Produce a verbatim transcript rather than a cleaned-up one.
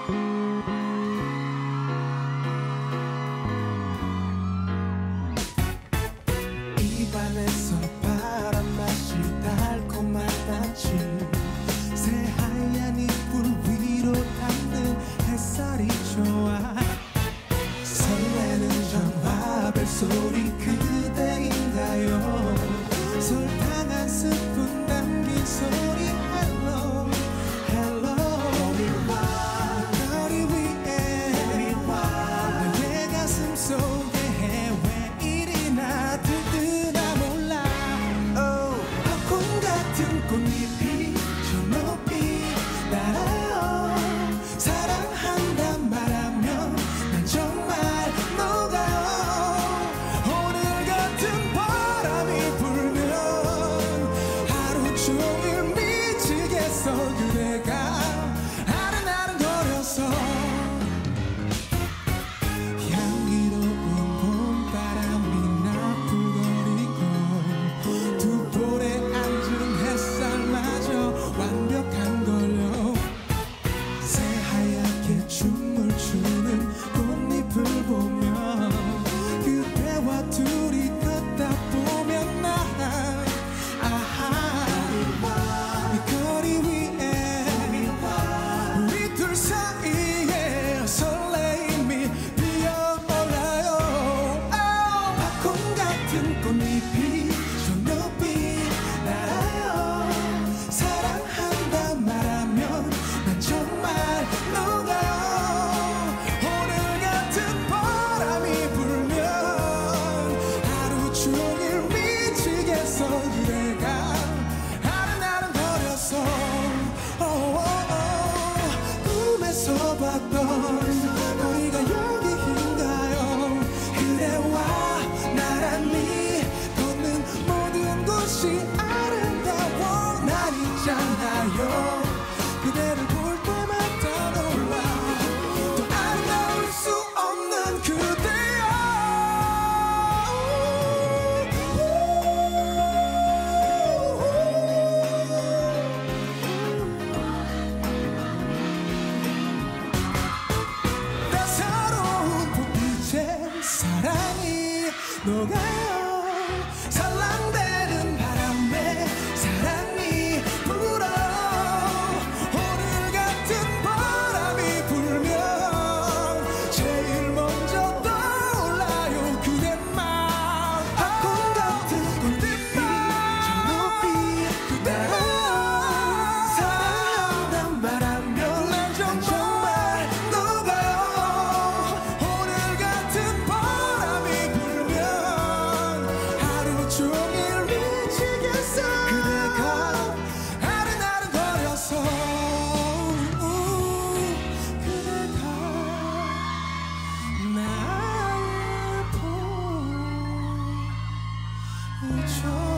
입안에서 바람 맛이 달콤한 단지 새하얀 이불 위로 닿는 햇살이 좋아 설레는 전화벨 소리 그대인가요 설탕 한 스푼 담긴 소리 hello hello 거리 위에 내 가슴 속에 왜 이리나 들뜨나 몰라 oh, 팝콘 같은 꽃잎이 저 높이 날아요 사랑한단 말하면 난 정말 녹아요 오늘 같은 바람이 불면 하루 종일 미치겠어 그대가 아른아른거려서 향기로운 봄바람이 나풀거리고 두 볼에 앉은 햇살마저 완벽한걸요 새하얗게 춤을 추는 꽃잎을 보면 그대와 둘이 걷다 보면 난 아하 이 거리 위에 우리 둘 사이에 설레임이 피어올라요 팝콘 같은 꽃잎이 저 높이 날아요 사랑한다 말하면 난 정말 녹아요 오늘 같은 바람이 불면 하루 종일 미치겠어 그대가 아른아른거려서 oh, oh, oh. 꿈에서 봤던 거리가 여기인가요 그대와 나란히 걷는 모든 곳이 아름다워 난 있잖아요 그대를 볼 때마다 놀라 더 아름다울 수 없는 그대여 따사로운 봄빛에 사랑이 녹아요 살랑대는 바람에 사랑이 불어 오늘 같은 바람이 불면 제일 먼저 떠올라요 그대만 팝콘 같은 꽃잎이 저 높이 그대로 사랑한단 말하면 난 정말 녹아요 오늘 같은 바람이 불면 하루 종일 미치겠어 그대가 아른아른거려서 그대가 나의 봄이죠